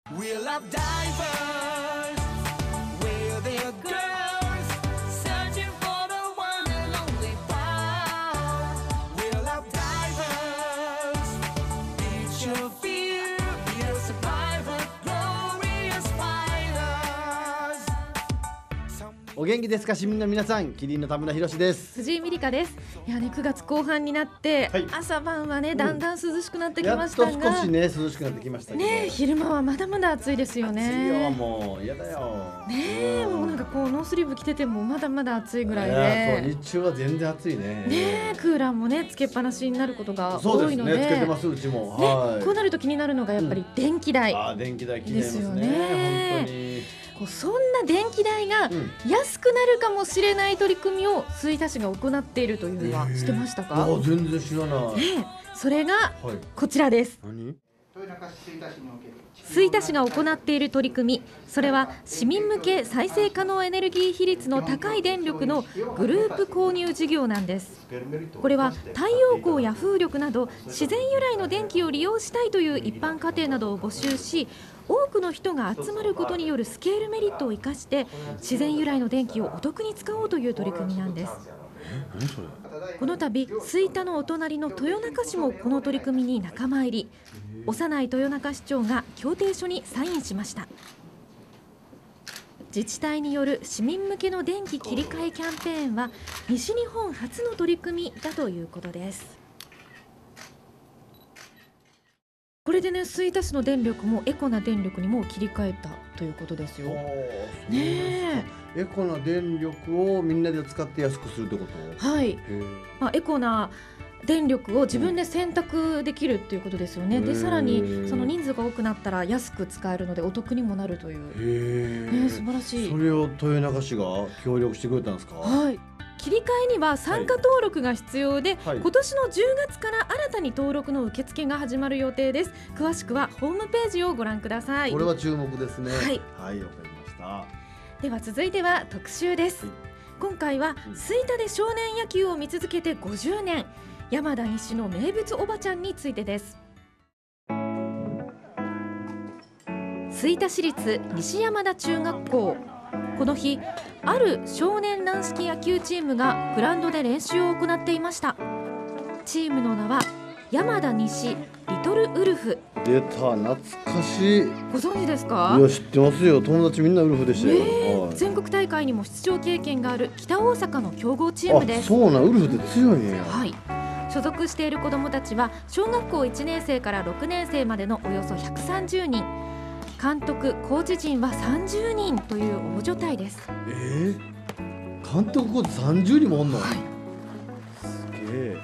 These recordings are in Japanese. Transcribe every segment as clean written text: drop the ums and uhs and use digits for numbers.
We'll have divers, we're their girls, searching for the one and only power. We'll have divers, beat your fear, be a survivor, glorious fighters. お元気ですか市民の皆さん、キリンの田村博です。 藤井美里香です。いやね、9月後半になって、 はい、 朝晩はねだんだん涼しくなってきましたが、 やっと少しね涼しくなってきましたけどね、昼間はまだまだ暑いですよね。 暑いよ、もう嫌だよね。もうなんかこうノースリーブ着ててもまだまだ暑いぐらいで、 そう日中は全然暑いね。 ね、クーラーもねつけっぱなしになることが多いので、 そうですね、つけてますうちも、 ね、 はい、 こうなると気になるのがやっぱり電気代、 電気代気になりますね、 ですよね。 本当にそんな電気代が安くなるかもしれない取り組みを吹田市が行っているというのは知ってましたか？ 全然知らない、 ね、それがこちらです。 何？ 吹田市が行っている取り組み、それは市民向け再生可能エネルギー比率の高い電力のグループ購入事業なんです。これは太陽光や風力など自然由来の電気を利用したいという一般家庭などを募集し、多くの人が集まることによるスケールメリットを生かして自然由来の電気をお得に使おうという取り組みなんです。この度吹田のお隣の豊中市もこの取り組みに仲間入り。幼い豊中市長が協定書にサインしました。自治体による市民向けの電気切り替えキャンペーンは西日本初の取り組みだということです。これでね、吹田市の電力もエコな電力にも切り替えたということですよ。ねえ、エコな電力をみんなで使って安くするってこと？ はい、エコな電力を自分で選択できるっていうことですよね。でさらにその人数が多くなったら安く使えるのでお得にもなるという、素晴らしい。 それを豊中市が協力してくれたんですか？ はい、切り替えには参加登録が必要で、今年の10月から新たに登録の受付が始まる予定です。詳しくはホームページをご覧ください。 これは注目ですね。 はい、 はい、わかりました。 では続いては特集です。今回は吹田で少年野球を見続けて50年、山田西の名物おばちゃんについてです。吹田市立西山田中学校、この日ある少年軟式野球チームがグラウンドで練習を行っていました。チームの名は山田西リトルウルフ。 出た、懐かしい。 ご存知ですか？ いや、知ってますよ。友達みんなウルフでしたよ。 全国大会にも出場経験がある北大阪の強豪チームです。 そうな、ウルフって強いね。 はい、所属している子どもたちは小学校1年生から6年生までのおよそ130人、監督・コーチ陣は30人という大所帯です。 監督コーチ30人もおんの？はい、すげえ。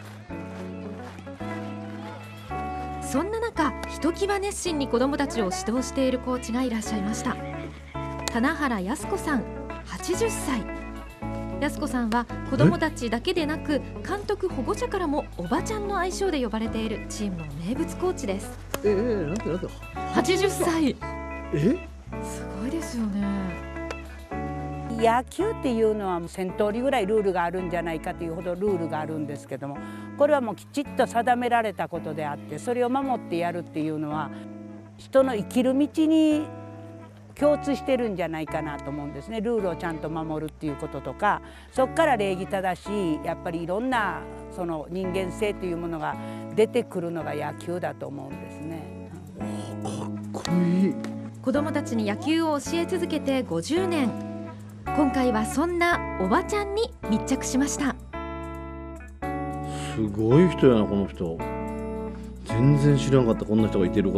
そんな中、ひときわ熱心に子どもたちを指導しているコーチがいらっしゃいました。棚原靖子さん、80歳。靖子さんは子どもたちだけでなく監督・保護者からもおばちゃんの愛称で呼ばれているチームの名物コーチです。 なんて 80歳。すごいですよね。 野球っていうのは1000通りぐらいルールがあるんじゃないかというほどルールがあるんですけども、これはもうきちっと定められたことであって、それを守ってやるっていうのは人の生きる道に共通してるんじゃないかなと思うんですね。ルールをちゃんと守るっていうこととか、そこから礼儀正しいやっぱりいろんなその人間性というものが出てくるのが野球だと思うんですね。 かっこいい。 子どもたちに野球を教え続けて50年。今回はそんなおばちゃんに密着しました。 すごい人やな、この人。全然知らなかった、こんな人がいてること。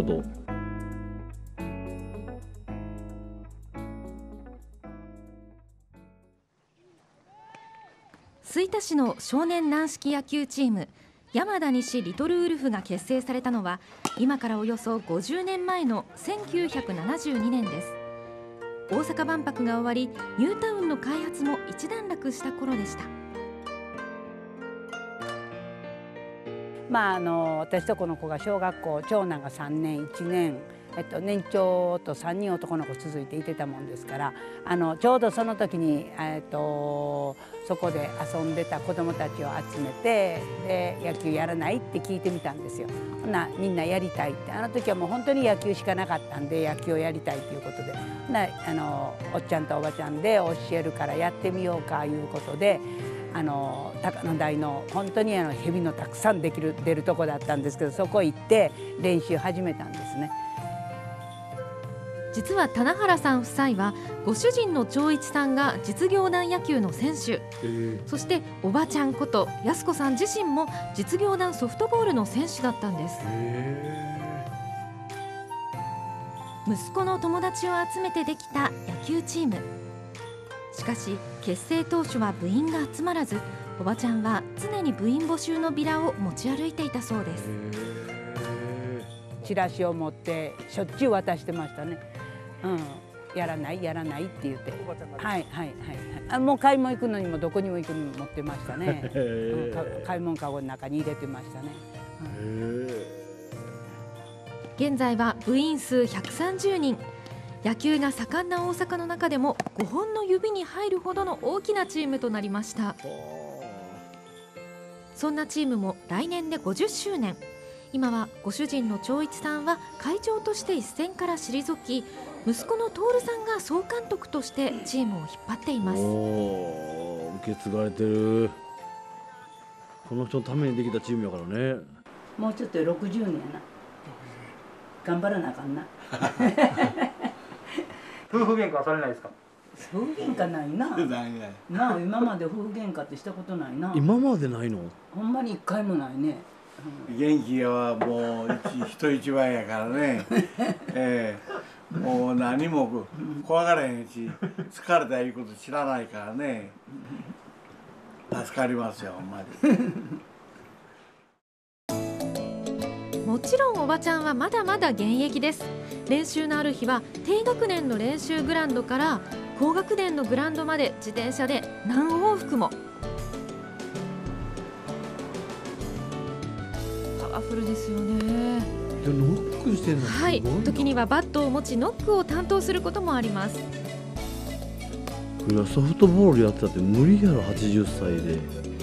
吹田市の少年軟式野球チーム山田西リトルウルフが結成されたのは今からおよそ50年前の1972年です。大阪万博が終わりニュータウンの開発も一段落した頃でした。 私とこの子が小学校、長男が3年1年年長と3人男の子続いていてたもんですから、ちょうどその時に、そこで遊んでた子どもたちを集めて、で野球やらないって聞いてみたんですよ。ほなみんなやりたいって、あの時はもう本当に野球しかなかったんで、野球をやりたいということで、おっちゃんとおばちゃんで教えるからやってみようかいうことで、高野台の本当に蛇のたくさん出るとこだったんですけど、そこ行って練習始めたんですね。 実は棚原さん夫妻はご主人の長一さんが実業団野球の選手、そしておばちゃんこと安子さん自身も実業団ソフトボールの選手だったんです。息子の友達を集めてできた野球チーム。しかし結成当初は部員が集まらず、おばちゃんは常に部員募集のビラを持ち歩いていたそうです。 チラシを持ってしょっちゅう渡してましたね。やらないやらないって言って、はいはいはい、もう買い物行くのにもどこにも行くのに持ってましたね。買い物かごの中に入れてましたね。 現在は部員数130人、野球が盛んな大阪の中でも5本の指に入るほどの大きなチームとなりました。そんなチームも来年で50周年。今はご主人の長一さんは会長として一線から退き、息子の徹さんが総監督としてチームを引っ張っています。 受け継がれてる。この人のためにできたチームやからね。もうちょっと60年やな。頑張らなあかんな。 夫婦喧嘩はされないですか？ 夫婦喧嘩ないな。なあ、今まで夫婦喧嘩ってしたことないな。 今までないの？ ほんまに一回もないね。 元気はもう人一倍やからね。もう何も怖がらへんし、疲れたいうこと知らないからね。助かりますよ、ほんまに。もちろんおばちゃんはまだまだ現役です。練習のある日は低学年の練習グラウンドから高学年のグラウンドまで自転車で何往復も。パワフルですよね。 ノックしてんの？ はい、時にはバットを持ちノックを担当することもあります。 いや、ソフトボールやってたって無理やろ、80歳で。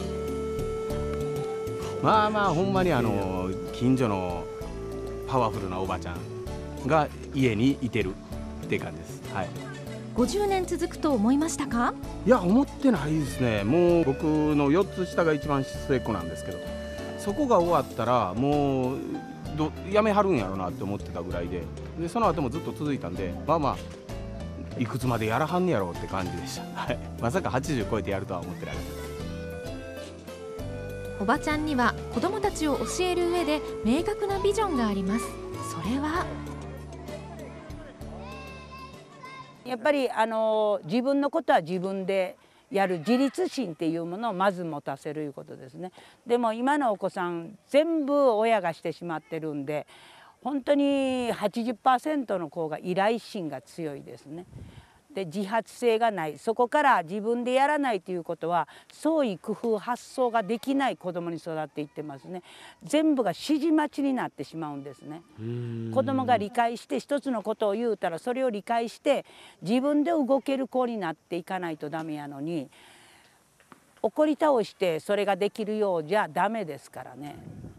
まあまあほんまに近所のパワフルなおばちゃんが家にいてるって感じです。はい。 50年続くと思いましたか？ いや、思ってないですね。もう僕の4つ下が一番末っ子なんですけど、そこが終わったらもうやめはるんやろなって思ってたぐらいで、その後もずっと続いたんで、まあまあいくつまでやらはんねやろうって感じでした。はい。まさか80超えてやるとは思ってなかった。 おばちゃんには子どもたちを教える上で明確なビジョンがあります。それはやっぱり自分のことは自分でやる自立心っていうものをまず持たせるいうことですね。でも今のお子さん全部親がしてしまってるんで、本当に 80% の子が依頼心が強いですね。で、自発性がない。そこから自分でやらないということは創意工夫発想ができない子どもに育っていってますね。全部が指示待ちになってしまうんですね。子どもが理解して一つのことを言うたらそれを理解して自分で動ける子になっていかないとダメやのに、怒り倒してそれができるようじゃダメですからね。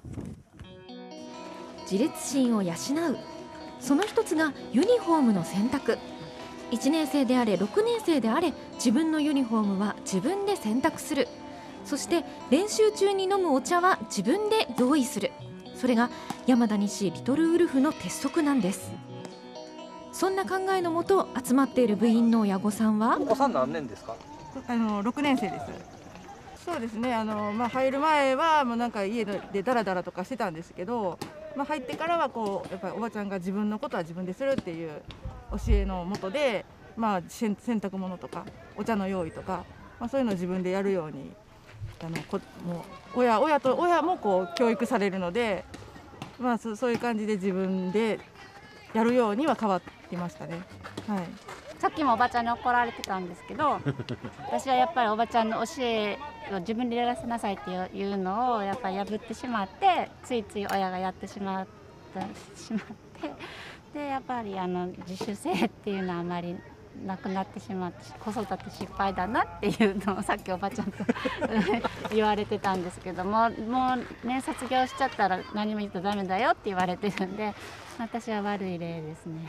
自立心を養う、その一つがユニフォームの選択。1年生であれ6年生であれ、自分のユニフォームは自分で選択する。そして練習中に飲むお茶は自分で用意する。それが山田西リトルウルフの鉄則なんです。そんな考えのもと集まっている部員の親御さんは、 お子さん何年ですか ？6年生です。そうですね、入る前はもうなんか家でダラダラとかしてたんですけど、入ってからはこうやっぱりおばちゃんが自分のことは自分でするっていう教えのもとで、洗濯物とかお茶の用意とか、そういうのを自分でやるようにもう親もこう教育されるので、そういう感じで自分でやるようには変わってましたね。はい。 さっきもおばちゃんに怒られてたんですけど私はやっぱりおばちゃんの教えを自分でやらせなさいっていうのをやっぱり破ってしまって、ついつい親がやってしまってでやっぱり自主性っていうのはあまりなくなってしまって、子育て失敗だなっていうのをさっきおばちゃんと言われてたんですけども、もうね卒業しちゃったら何も言うとダメだよって言われてるんで、私は悪い例ですね。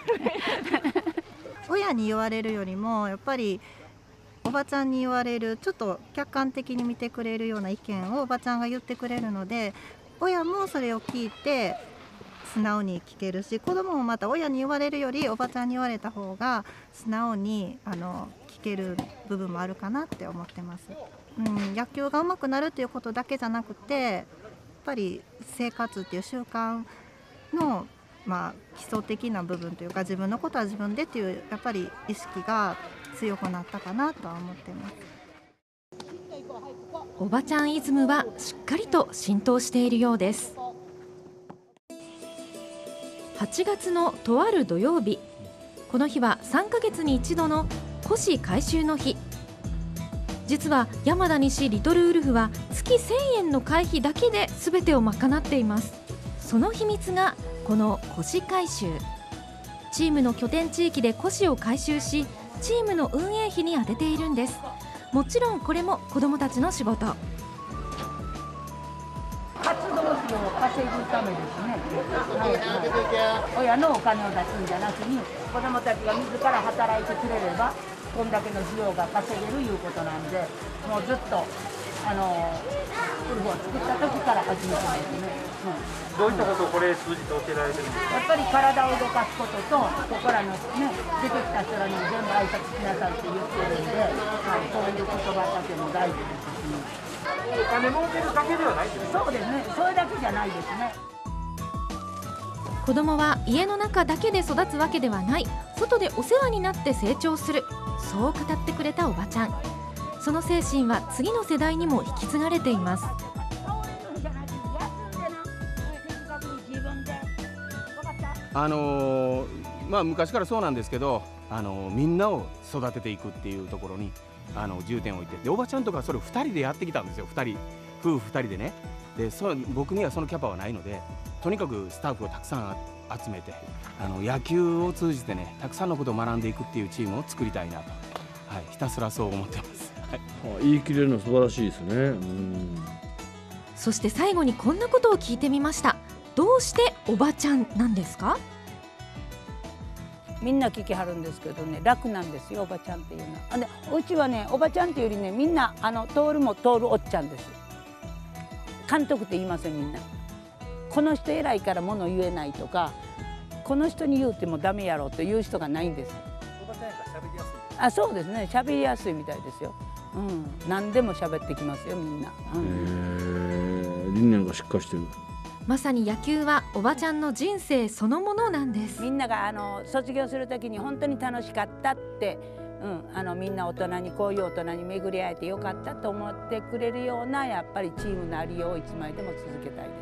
親に言われるよりもやっぱりおばちゃんに言われる、ちょっと客観的に見てくれるような意見をおばちゃんが言ってくれるので、親もそれを聞いて素直に聞けるし、子供もまた親に言われるよりおばちゃんに言われた方が素直に聞ける部分もあるかなって思ってます。野球が上手くなるっていうことだけじゃなくて、やっぱり生活っていう習慣の基礎的な部分というか、自分のことは自分でっていうやっぱり意識が強くなったかなとは思ってます。 おばちゃんイズムはしっかりと浸透しているようです。8月のとある土曜日、この日は3ヶ月に一度の古紙回収の日。実は山田西リトルウルフは月1000円の会費だけで全てを賄っています。その秘密がこの古紙回収。チームの拠点地域で古紙を回収し、チームの運営費に充てているんです。もちろんこれも子どもたちの仕事。 活動費を稼ぐためですね、親のお金を出すんじゃなしに、子どもたちが自ら働いてくれればこんだけの費用が稼げるいうことなんで、もうずっとウルフを作った時から始めてますね。 どういったことをこれ通じて教えられてるんですか？ やっぱり体を動かすことと、ここらのね出てきた人らにも全部挨拶しなさいって言ってるんで、そういう言葉だけも大事ですし、 お金儲けるだけではないですね。 そうですね、それだけじゃないですね。 子供は家の中だけで育つわけではない、外でお世話になって成長する、そう語ってくれたおばちゃん。その精神は次の世代にも引き継がれています。 昔からそうなんですけど、みんなを育てていくっていうところに重点を置いて、でおばちゃんとかそれを2人でやってきたんですよ。夫婦2人でね。で僕にはそのキャパはないので、とにかくスタッフをたくさん集めて、野球を通じてねたくさんのことを学んでいくっていうチームを作りたいなと、ひたすらそう思ってます。 言い切れるの素晴らしいですね。 そして最後にこんなことを聞いてみました。どうしておばちゃんなんですか？ みんな聞きはるんですけどね、楽なんですよおばちゃんっていうのは。でうちはねおばちゃんっていうよりね、みんな徹も徹おっちゃんです。監督って言いません。みんなこの人偉いから物言えないとか、この人に言うてもダメやろという人がないんです。 おばちゃんやから喋りやすい。 そうですね、喋りやすいみたいですよ。何でも喋ってきますよみんな。 理念がしっかりしてる。 まさに野球はおばちゃんの人生そのものなんです。 みんなが卒業する時に本当に楽しかったって、みんな大人にこういう大人に巡り会えてよかったと思ってくれるようなやっぱりチームのありようをいつまででも続けたいですね。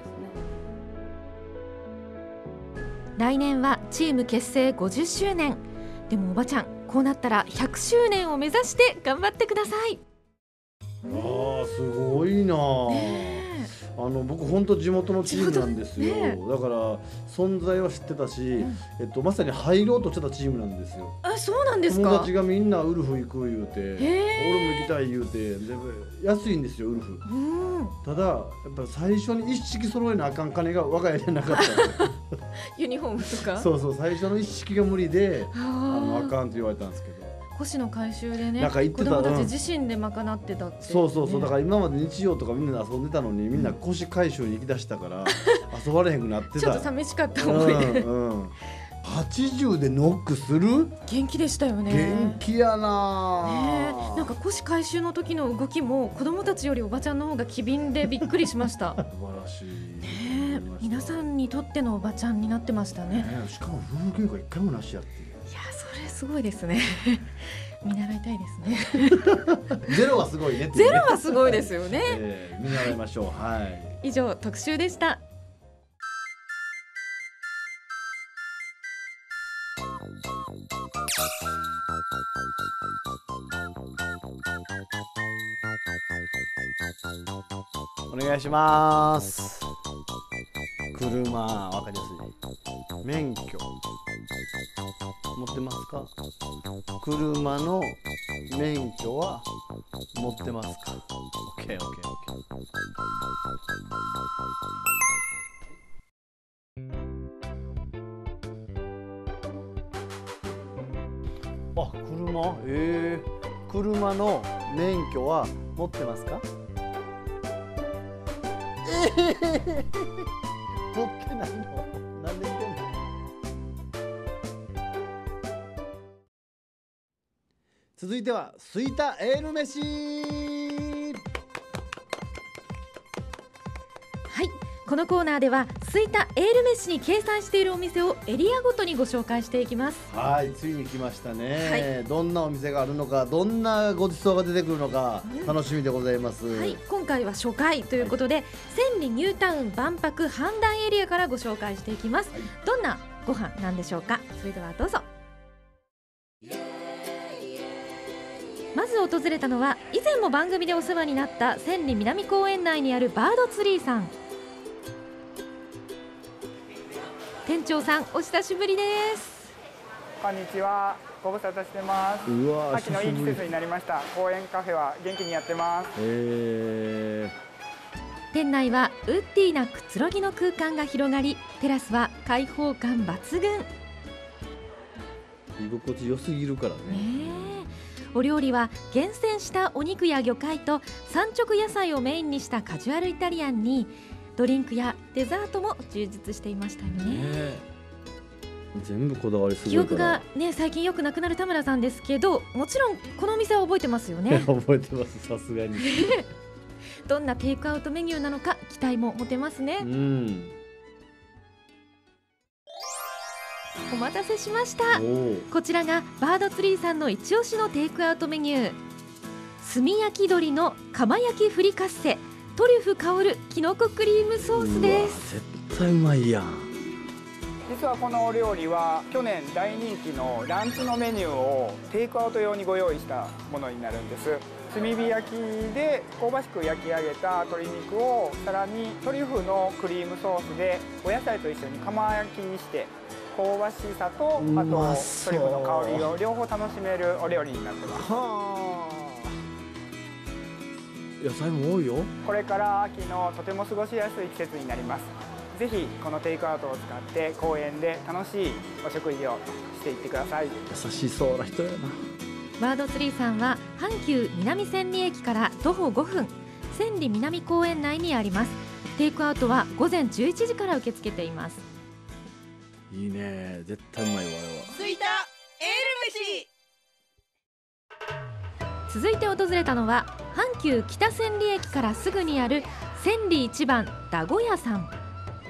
来年はチーム結成50周年。でもおばちゃん、こうなったら100周年を目指して頑張ってください。 すごいな。僕本当地元のチームなんですよ。だから存在は知ってたし、まさに入ろうとしてたチームなんですよ。 そうなんですか。 友達がみんなウルフ行く言うて、俺も行きたい言うて、で安いんですよウルフ。ただやっぱ最初に一式揃えなあかん金が我が家になかったユニフォームとか。 そう最初の一式が無理であかんって言われたんですけど。 古紙の回収でね、 なんか言ってた、 子供たち自身で賄ってたって、 そうだから今まで日曜とかみんなで遊んでたのに、みんな古紙回収に行きだしたから遊ばれへんくなってた。 ちょっと寂しかった思い出。 80でノックする？ 元気でしたよね。 元気やな。 なんか古紙回収の時の動きも子供たちよりおばちゃんの方が機敏でびっくりしました。 素晴らしい。 皆さんにとってのおばちゃんになってましたね。 しかも夫婦喧嘩一回もなしやっていう。 いや、それすごいですね。見習いたいですね。 ゼロはすごいね。 ゼロはすごいですよね。 見習いましょう。 以上、特集でした。 お願いします。車、わかりやすい。 免許持ってますか？車の免許は持ってますか？ OK。 あ、車？車の免許は持ってますか？持ってないの？なんで言ってんの？続いては吹いたエール飯。 はい、このコーナーでは吹田エール飯に掲載しているお店をエリアごとにご紹介していきます。 はい、ついに来ましたね、 はい、 どんなお店があるのか、どんなごちそうが出てくるのか楽しみでございます、 はい、今回は初回ということで、千里ニュータウン万博阪南エリアからご紹介していきます、どんなご飯なんでしょうか。それではどうぞ。まず訪れたのは以前も番組でお世話になった千里南公園内にあるバードツリーさん。店長さん、お久しぶりです。 こんにちは、ご無沙汰してます。 うわ、 秋のいい季節になりました。公園カフェは元気にやってます。 店内はウッディなくつろぎの空間が広がり、テラスは開放感抜群。 居心地良すぎるからね。 お料理は厳選したお肉や魚介と産直野菜をメインにしたカジュアルイタリアンに、ドリンクやデザートも充実していましたよね。 全部こだわりすごいから。 記憶がね、最近よくなくなる田村さんですけど、もちろんこのお店は覚えてますよね。 覚えてます、さすがに。 どんなテイクアウトメニューなのか期待も持てますね。お待たせしました。こちらがバードツリーさんの一押しのテイクアウトメニュー、炭焼き鶏の釜焼きフリカッセトリュフ香るきのこクリームソースです。 絶対うまいやん。 実はこのお料理は去年大人気のランチのメニューをテイクアウト用にご用意したものになるんです。炭火焼きで香ばしく焼き上げた鶏肉をさらにトリュフのクリームソースでお野菜と一緒に釜焼きにして、香ばしさとあとトリュフの香りを両方楽しめるお料理になってます。 野菜も多いよ。 これから秋のとても過ごしやすい季節になります。ぜひこのテイクアウトを使って公園で楽しいお食事をしていってください。 優しそうな人やな。 バードツリーさんは阪急南千里駅から徒歩5分、千里南公園内にあります。テイクアウトは午前11時から受け付けています。 いいね、絶対うまいわ。 吹田エール飯。 続いて訪れたのは阪急北千里駅からすぐにある千里一番だご屋さん。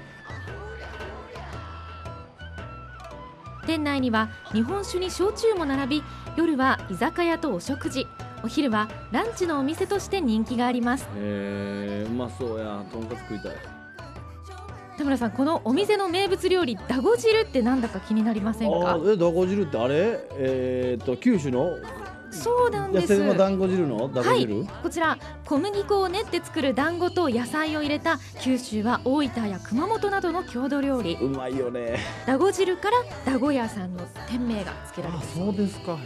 店内には日本酒に焼酎も並び、夜は居酒屋とお食事、お昼はランチのお店として人気があります。 うまそうや。とんかつ食いたい。 田村さん、このお店の名物料理だご汁ってなんだか気になりませんか？ だご汁ってあれ、九州のそうなんです。 野生の団子汁のだご汁、 はい、こちら小麦粉を練って作る団子と野菜を入れた、九州は大分や熊本などの郷土料理。 うまいよね。 だご汁からだご屋さんの店名が付けられています。 そうですか。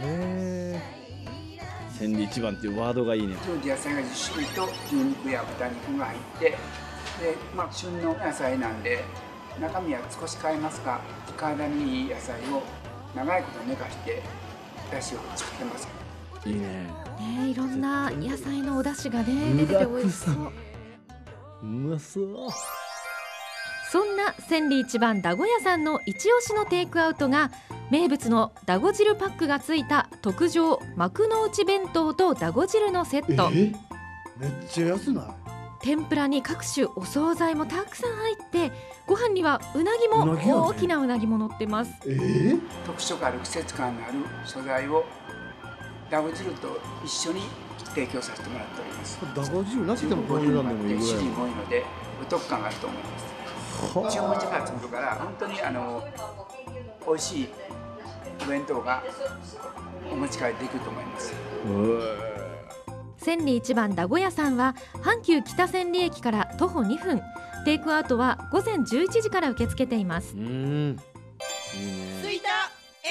千里一番っていうワードがいいね。 当時野菜が10種類と牛肉や豚肉が入って、で、旬の野菜なんで中身は少し変えますが、体にいい野菜を長いこと寝かして出汁を作ってます。 いいね。 いろんな野菜のお出汁がね出てて美味しそう。 うまそう。 そんな千里一番だご屋さんの一押しのテイクアウトが、名物のだご汁パックがついた特上幕の内弁当とだご汁のセット。 めっちゃ安ない？ 天ぷらに各種お惣菜もたくさん入って、ご飯にはうなぎも、大きなうなぎも乗ってます。 特色ある季節感のある素材をだご汁と一緒に提供させてもらっております。 だご汁なしでもこういうのでもいいぐらい。 種類も多いのでお得感があると思います。注文してから作るから本当に美味しいお弁当がお持ち帰りできると思います。 千里一番だご屋さんは阪急北千里駅から徒歩2分、テイクアウトは午前11時から受け付けています。 ついたエ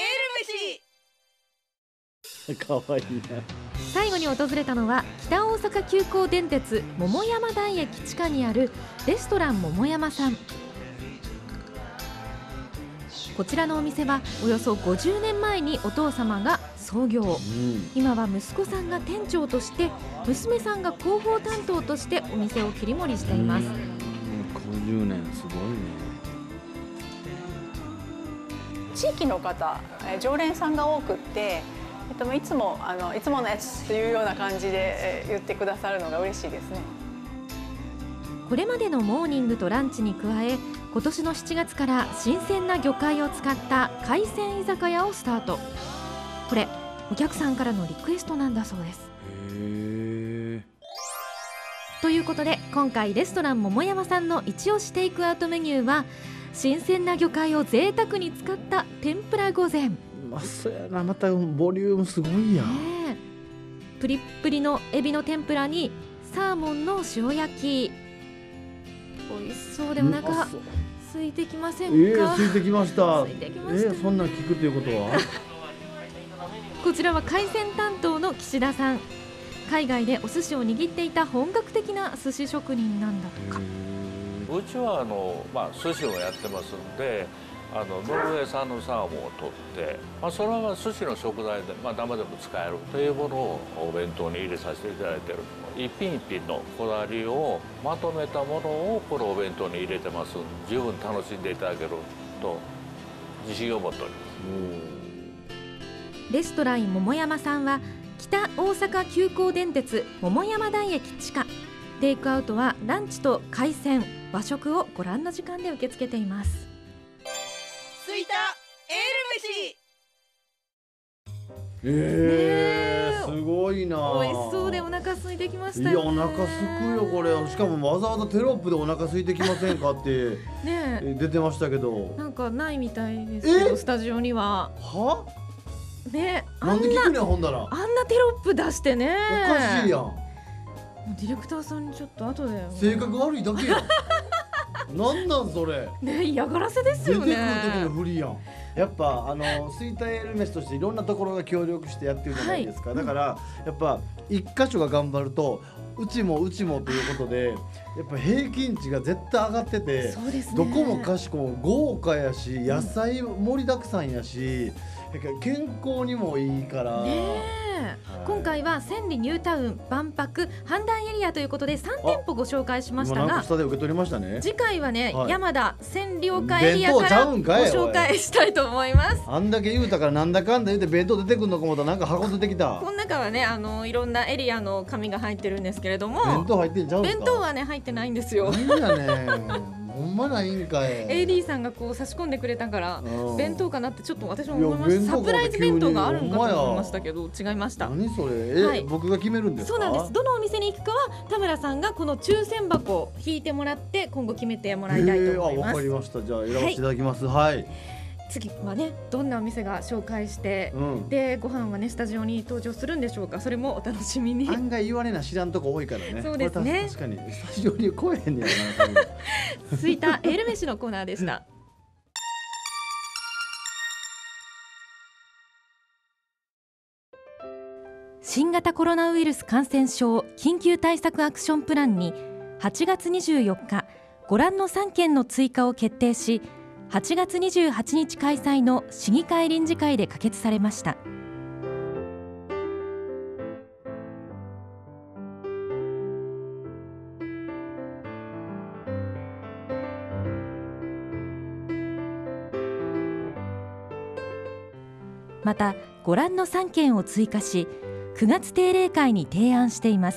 ール飯。 かわいいな。 最後に訪れたのは北大阪急行電鉄桃山台駅地下にあるレストラン桃山さん。こちらのお店はおよそ50年前にお父様が創業、今は息子さんが店長として娘さんが広報担当としてお店を切り盛りしています。 50年すごいね。 地域の方、常連さんが多くって、いつものやつというような感じで言ってくださるのが嬉しいですね。 これまでのモーニングとランチに加え、今年の7月から新鮮な魚介を使った海鮮居酒屋をスタート。これお客さんからのリクエストなんだそうです。ということで今回レストラン桃山さんの一押しテイクアウトメニューは新鮮な魚介を贅沢に使った天ぷら御膳。 そうやな、またボリュームすごいやん、 プリップリのエビの天ぷらにサーモンの塩焼き。美味しそうでお腹空いてきませんか？ 空いてきました。 空いてきました。 そんなん聞くということはこちらは海鮮担当の岸田さん。海外でお寿司を握っていた本格的な寿司職人なんだとか。 うちは寿司をやってますんで、ノルウェー産のサーモンを取って、それは寿司の食材で、生でも使えるというものをお弁当に入れさせていただいている。一品一品のこだわりをまとめたものをこのお弁当に入れてます。十分楽しんでいただけると自信を持っております。 レストラン桃山さんは北大阪急行電鉄桃山台駅地下。テイクアウトはランチと海鮮、和食をご覧の時間で受け付けています。 ついたエール飯。 すごいな。 美味しそうでお腹空いてきましたよね。 いやお腹すくよこれ。しかもわざわざテロップでお腹空いてきませんかって出てましたけど、 なんかないみたいですけどスタジオには。 なんで聞くねんほんだら。 あんなテロップ出してね。 おかしいやん。 ディレクターさんにちょっと後で。 性格悪いだけやん。なんそれ。 嫌がらせですよね。 出てくる時のフリやん。やっぱスイタエール飯としていろんなところが協力してやってるじゃないですか、だからやっぱ一箇所が頑張るとうちもということでやっぱ平均値が絶対上がってて、どこもかしこも豪華やし野菜盛りだくさんやし、健康にもいいから、 今回は千里ニュータウン、万博、阪大エリアということで3店舗ご紹介しましたが、 下で受け取りましたね。 次回はね、山田千里丘エリアからご紹介したいと思います。 あんだけ言うたからなんだかんだ言って弁当出てくるのかもとなんか箱出てきた。 この中はねいろんなエリアの紙が入ってるんですけれども、 弁当入ってんちゃうんですか？ 弁当はね入ってないんですよ。 なんやねん。ほんまないんかい。 AD さんがこう差し込んでくれたから弁当かなってちょっと私も思いました。サプライズ弁当があるんかと思いましたけど違いました。 何それ、僕が決めるんですか？ そうなんです。どのお店に行くかは田村さんがこの抽選箱を引いてもらって今後決めてもらいたいと思います。 わかりました。じゃあ選ばせていただきます。はい、 次はねどんなお店が紹介して、でご飯はねスタジオに登場するんでしょうか。それもお楽しみに。 案外言われな知らんとこ多いからね。 そうですね。 確かにスタジオに来えへんやろな。 ついたエール飯のコーナーでした。新型コロナウイルス感染症緊急対策アクションプランに8月24日ご覧の3件の追加を決定し、8月28日開催の市議会臨時会で可決されました。またご覧の3件を追加し9月定例会に提案しています。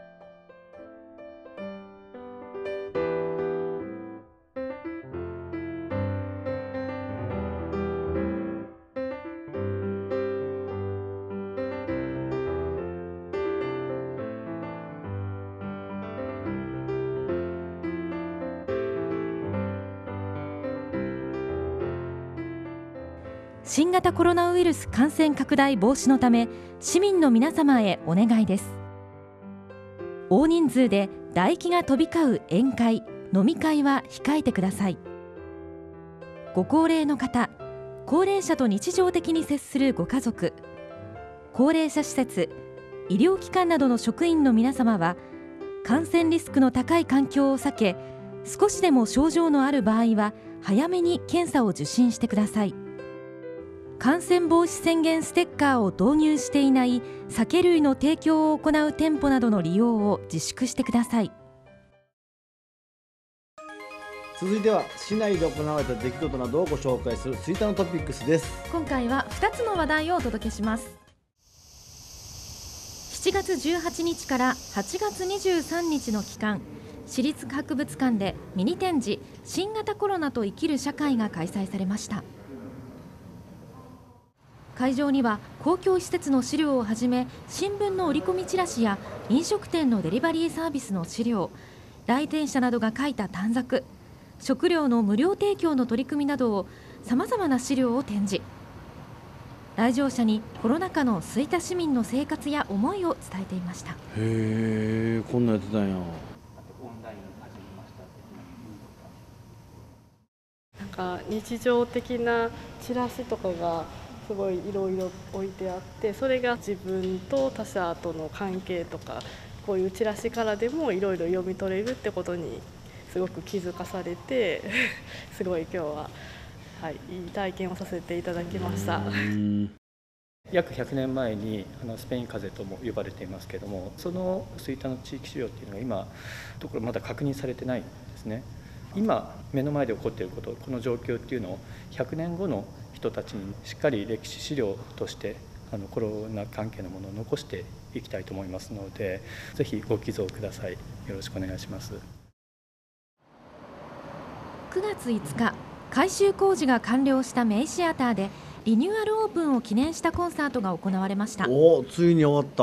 新型コロナウイルス感染拡大防止のため市民の皆様へお願いです。大人数で唾液が飛び交う宴会、飲み会は控えてください。ご高齢の方、 高齢者と日常的に接するご家族、高齢者施設、医療機関などの職員の皆様は、感染リスクの高い環境を避け、少しでも症状のある場合は早めに検査を受診してください。感染防止宣言ステッカーを導入していない酒類の提供を行う店舗などの利用を自粛してください。 続いては市内で行われた出来事などをご紹介する吹田のトピックスです。 今回は2つの話題をお届けします。7月18日から8月23日の期間、市立博物館でミニ展示新型コロナと生きる社会が開催されました。会場には公共施設の資料をはじめ、新聞の折り込みチラシや飲食店のデリバリーサービスの資料、来店者などが書いた短冊、食料の無料提供の取り組みなどをさまざまな資料を展示。来場者にコロナ禍の吹田市民の生活や思いを伝えていました。 へえ、こんなやってたんや。 なんか日常的なチラシとかがすごいいろいろ置いてあって、それが自分と他者との関係とか、こういうチラシからでもいろいろ読み取れるってことにすごく気づかされてすごい今日は、はい、いい体験をさせていただきました。 約100年前にスペイン風邪とも呼ばれていますけれども、その吹田の地域資料っていうのが今ところまだ確認されてないんですね。今目の前で起こっていること、この状況っていうのを100年後の人たちにしっかり歴史資料としてコロナ関係のものを残していきたいと思いますので、ぜひご寄贈ください。よろしくお願いします。 9月5日、改修工事が完了したメイシアターでリニューアルオープンを記念したコンサートが行われました。 お、ついに終わった。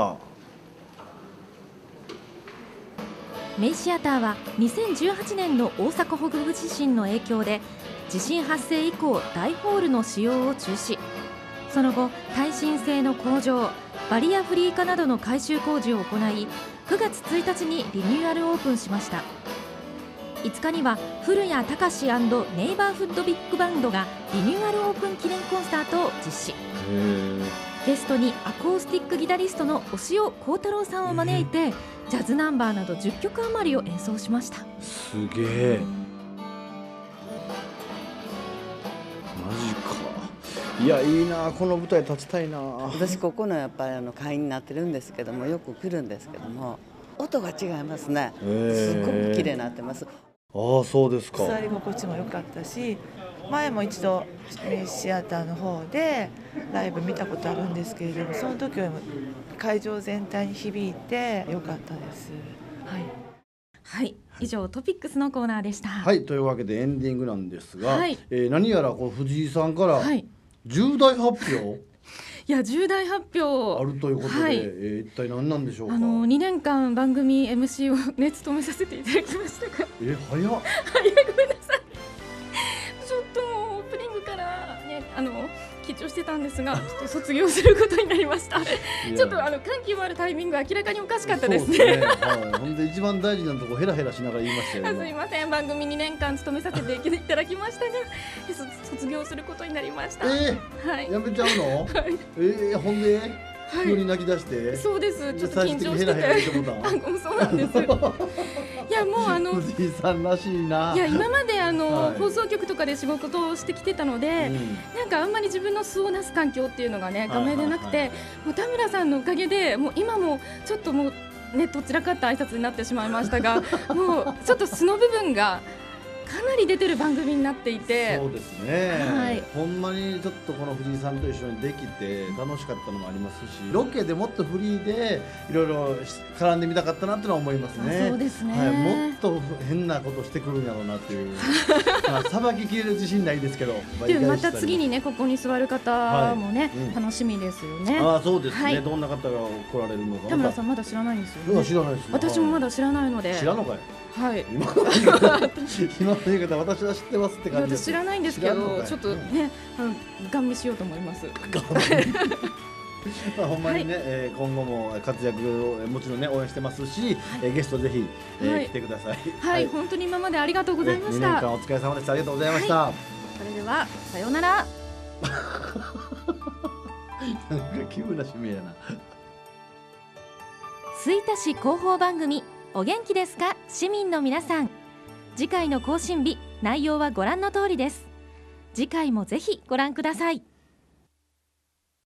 メイシアターは2018年の大阪北部地震の影響で地震発生以降大ホールの使用を中止。その後、耐震性の向上、バリアフリー化などの改修工事を行い、9月1日にリニューアルオープンしました。5日には古谷隆ネイバーフッドビッグバンドがリニューアルオープン記念コンサートを実施。ゲストにアコースティックギタリストの押尾幸太郎さんを招いて、ジャズナンバーなど10曲余りを演奏しました。 すげえ、マジか。いや、いいな、この舞台立ちたいな。 私ここのやっぱり会員になってるんですけども、よく来るんですけども、音が違いますね。すごく綺麗になってます。 ああ、そうですか。 座り心地も良かったし、前も一度メイシアターの方でライブ見たことあるんですけれども、その時よりも会場全体に響いて良かったです。はい、 はい、以上トピックスのコーナーでした。 はい、というわけでエンディングなんですが、 はい、 何やらこの藤井さんから重大発表、 いや、重大発表あるということで、 はい、 一体何なんでしょうか。 2年間番組 MC をね務めさせていただきましたが、 早っ。 はい、ごめんなさい。ちょっともうオープニングからね緊張してたんですが、ちょっと卒業することになりました。ちょっと緩急もあるタイミング明らかにおかしかったですね。 はい、ほんで一番大事なところヘラヘラしながら言いましたよ。 すいません、番組2年間務めさせていただきましたが、卒業することになりました。はい、 やめちゃうの？ はい、 ほんで急に泣き出して。 そうです、ちょっと緊張してて。そうなんです。いや、もう藤井さんらしいな。 いや、今まで放送局とかで仕事をしてきてたので、なんかあんまり自分の素をなす環境っていうのがね画面でなくて、もう田村さんのおかげでもう今もちょっともうねどちらかった挨拶になってしまいましたが、もうちょっと素の部分がかなり出てる番組になっていて。 そうですね、 はい、 ほんまにちょっとこの藤井さんと一緒にできて楽しかったのもありますし、ロケでもっとフリーでいろいろ絡んでみたかったなっていうのは思いますね。 そうですね、 はい、もっと変なことしてくるんやろうなっていうさばききれる自信ないですけど、 でもまた次にねここに座る方もね、楽しみですよね。 あ、そうですね、どんな方が来られるのか。 田村さんまだ知らないんですよね。 知らないです。 私もまだ知らないので。 知らんのかい。はい。今の言い方、私は知ってますって感じです。 私知らないんですけど、ちょっとね、ガン見しようと思います。 ほんまにね、今後も活躍をもちろんね応援してますし、ゲストぜひ来てください。 はい、本当に今までありがとうございました。 2年間お疲れ様でした。ありがとうございました。 それではさようなら。 なんか急な締めやな。 吹田市広報番組お元気ですか市民の皆さん。次回の更新日、内容はご覧の通りです。次回もぜひご覧ください。